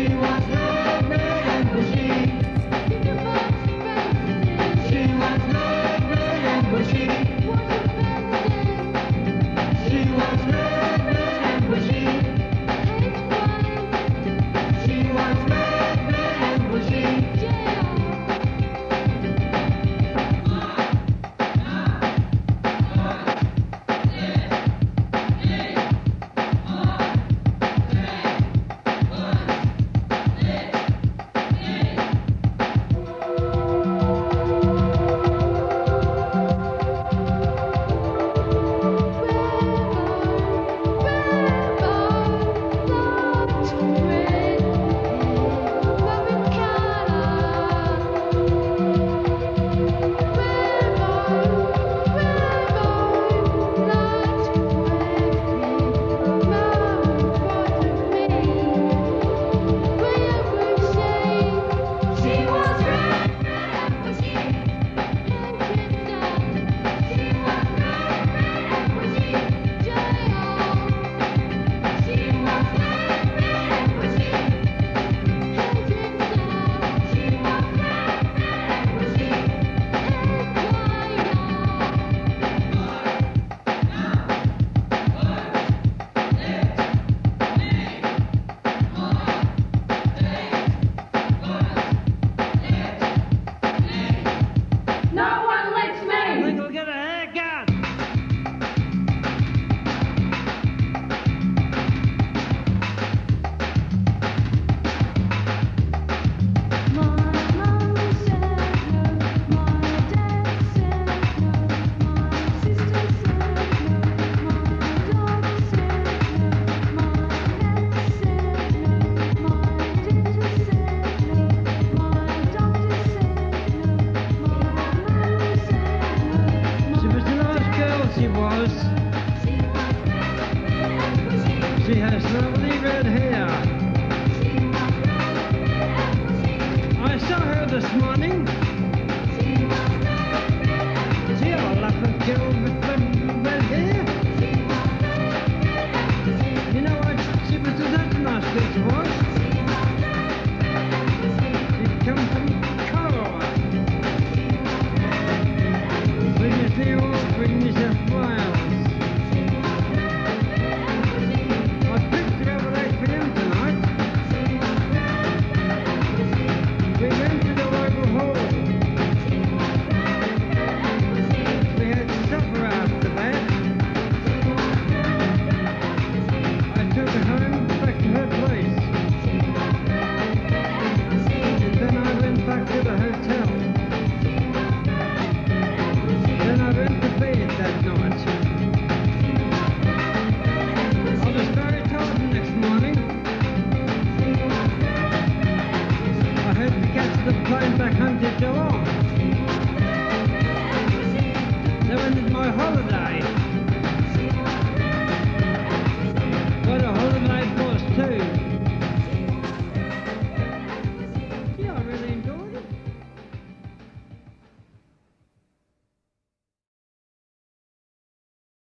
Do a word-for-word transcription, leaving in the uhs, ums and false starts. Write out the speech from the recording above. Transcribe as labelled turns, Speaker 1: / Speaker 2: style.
Speaker 1: was red, red and bushy. She was red, red and bushy. She was red, red and bushy. She was red, red and bushy. She has lovely red hair. I saw her this morning. See a lovely girl with red hair. You know what? She was such a nice girl she was. She'd come from Gaydor. Previously all from New South Wales. Back home to Geelong.